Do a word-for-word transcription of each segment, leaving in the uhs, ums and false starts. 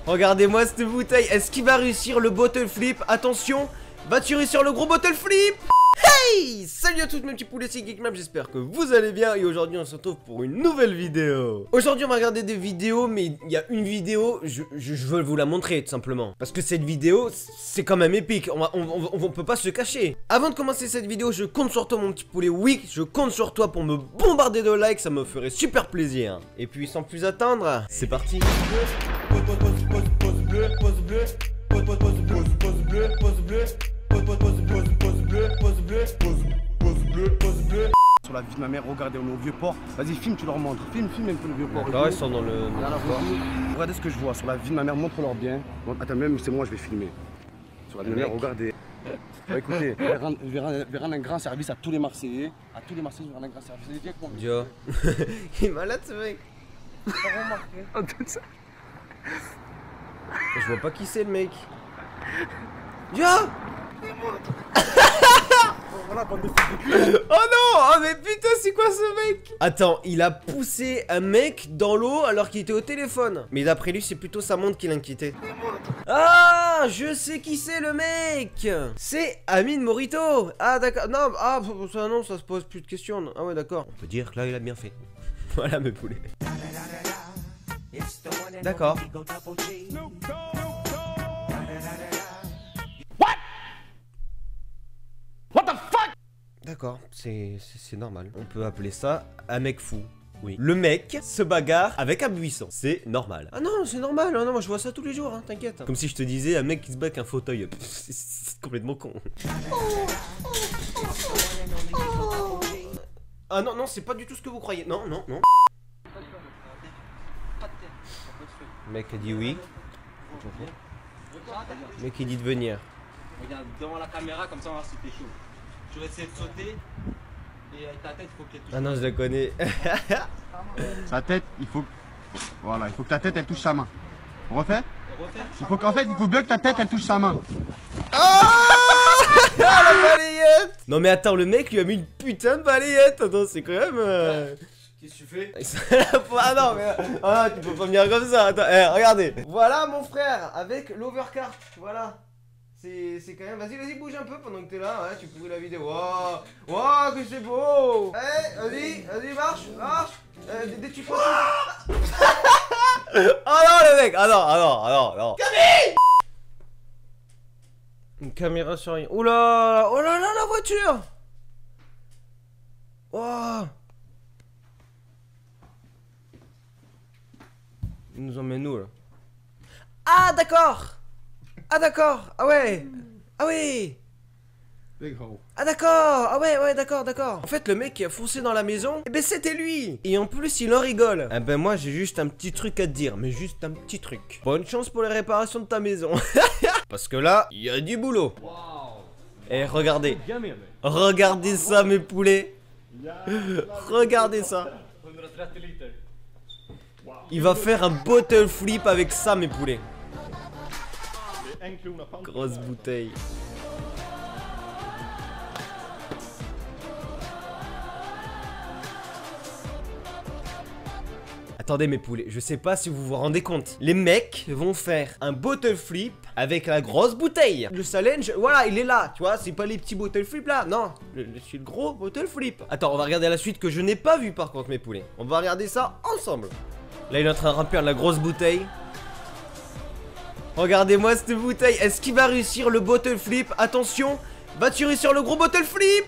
Regardez-moi cette bouteille. Est-ce qu'il va réussir le bottle flip? Attention, va-tu réussir le gros bottle flip? Hey! Salut à tous mes petits poulets, c'est Geekmap, j'espère que vous allez bien. Et aujourd'hui on se retrouve pour une nouvelle vidéo. Aujourd'hui on va regarder des vidéos, mais il y a une vidéo, je, je, je veux vous la montrer tout simplement. Parce que cette vidéo, c'est quand même épique, on, va, on, on, on peut pas se cacher. Avant de commencer cette vidéo, je compte sur toi mon petit poulet. Oui, je compte sur toi pour me bombarder de likes, ça me ferait super plaisir. Et puis sans plus attendre, c'est parti. Pause bleu, pause bleu, pause bleu, pause bleu, pause bleu, pause bleu, pause bleu, pause bleu, pause bleu, pause bleu, pause bleu. Sur la vie de ma mère, regardez, on est au vieux port. Vas-y, filme, tu leur montres. Filme, filme un peu le vieux port. D'accord, ils sont dans le. Regardez ce que je vois sur la vie de ma mère, montre-leur bien. Bon, attends, même c'est moi, je vais filmer. Sur la vie de ma mère, regardez. Bah, écoutez, je vais rendre, je vais rendre- je vais rendre un grand service à tous les Marseillais. À tous les Marseillais, je vais rendre un grand service. Allez, viens avec moi. Dieu. Il est malade ce mec. Je vois pas qui c'est le mec. Dieu. Voilà, bande de fils de cul. Oh non! Oh mais putain, c'est quoi ce mec? Attends, il a poussé un mec dans l'eau alors qu'il était au téléphone. Mais d'après lui, c'est plutôt sa montre qui l'inquiétait. Ah, je sais qui c'est le mec. C'est Amine Morito. Ah d'accord. Non, ah ça non, ça se pose plus de questions. Ah ouais, d'accord. On peut dire que là, il a bien fait. Voilà mes poulets. D'accord. D'accord, c'est c'est normal. On peut appeler ça un mec fou. Oui. Le mec se bagarre avec un buisson. C'est normal. Ah non, c'est normal. Ah non, moi je vois ça tous les jours, hein, t'inquiète. Comme si je te disais un mec qui se bat avec un fauteuil. C'est complètement con. Ah non, non, c'est pas du tout ce que vous croyez. Non, non, non. Le mec a dit oui. Le mec il dit de venir. Regarde devant la caméra, comme ça on va voir si t'es chaud. Tu vas essayer de sauter et avec ta tête il faut qu'elle touche. Ah non, je la connais. Sa tête, il faut. Voilà, il faut que ta tête elle touche sa main. On refait? Refais. Il faut qu'en fait, il faut bien que ta tête elle touche sa main. Ah la balayette. Non mais attends, le mec lui a mis une putain de balayette. Attends, c'est quand même... Euh... Qu'est-ce que tu fais? Ah non mais... Ah tu peux pas venir comme ça. Attends, eh, regardez. Voilà mon frère, avec l'overcart. Voilà. C'est quand même... Vas-y, vas-y, bouge un peu pendant que t'es là, ouais, tu pourris la vidéo. Waouh, waouh, que c'est beau. Eh, vas-y, vas-y, marche, marche. Euh, dès que tu peux... Oh non, le mec. Ah non, ah non, ah non, non. Camille. Une caméra sur rien. Oh là, oh là là, la voiture. Waouh. Il nous emmène où, là? Ah, d'accord. Ah d'accord, ah ouais, ah oui. Ah d'accord, ah ouais, ouais, d'accord, d'accord. En fait, le mec qui a foncé dans la maison, eh ben c'était lui. Et en plus, il en rigole. Eh ben moi, j'ai juste un petit truc à te dire, mais juste un petit truc. Bonne chance pour les réparations de ta maison. Parce que là, il y a du boulot. Et regardez, regardez ça mes poulets. Regardez ça. Il va faire un bottle flip avec ça mes poulets. Grosse bouteille. Attendez mes poulets, je sais pas si vous vous rendez compte. Les mecs vont faire un bottle flip avec la grosse bouteille. Le challenge, voilà, il est là, tu vois, c'est pas les petits bottle flip là, non. C'est le gros bottle flip. Attends, on va regarder la suite que je n'ai pas vue par contre mes poulets. On va regarder ça ensemble. Là il est en train de remplir la grosse bouteille. Regardez-moi cette bouteille. Est-ce qu'il va réussir le bottle flip? Attention, va-tu réussir le gros bottle flip?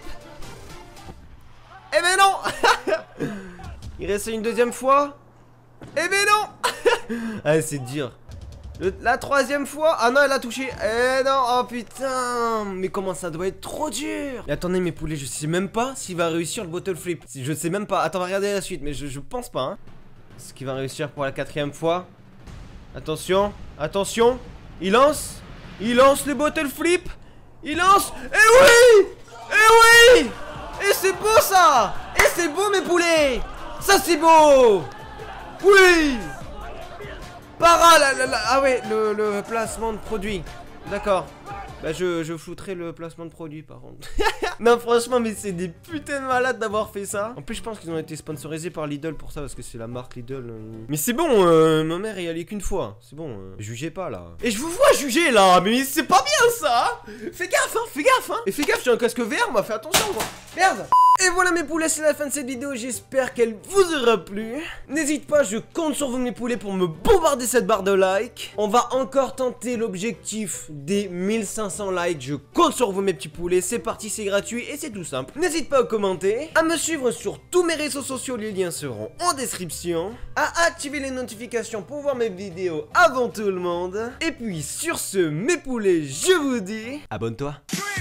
Eh ben non. Il reste une deuxième fois. Eh ben non. Ah c'est dur. Le, La troisième fois. Ah non, elle a touché. Eh non, oh putain. Mais comment ça doit être trop dur. Et attendez mes poulets, je sais même pas s'il va réussir le bottle flip. Je sais même pas. Attends, on va regarder la suite. Mais je, je pense pas hein. Est-ce qu'il va réussir pour la quatrième fois? Attention, attention, il lance, il lance le bottle flip, il lance, et oui, et oui, et c'est beau ça, et c'est beau mes poulets, ça c'est beau, oui, para, la, la, la, ah ouais, le, le placement de produit, d'accord, Bah je, je flouterai le placement de produit par contre. Non franchement mais c'est des putains de malades d'avoir fait ça. En plus je pense qu'ils ont été sponsorisés par Lidl pour ça parce que c'est la marque Lidl. euh. Mais c'est bon, euh, ma mère est allée qu'une fois. C'est bon, euh, jugez pas là. Et je vous vois juger là, mais c'est pas bien ça. Fais gaffe hein, fais gaffe hein. Et fais gaffe, j'ai un casque vert, moi fais attention quoi. Merde. Et voilà mes poulets, c'est la fin de cette vidéo, j'espère qu'elle vous aura plu. N'hésite pas, je compte sur vous mes poulets pour me bombarder cette barre de like. On va encore tenter l'objectif des mille cinq cents likes, je compte sur vous mes petits poulets, c'est parti, c'est gratuit et c'est tout simple. N'hésite pas à commenter, à me suivre sur tous mes réseaux sociaux, les liens seront en description, à activer les notifications pour voir mes vidéos avant tout le monde. Et puis sur ce mes poulets, je vous dis, abonne-toi.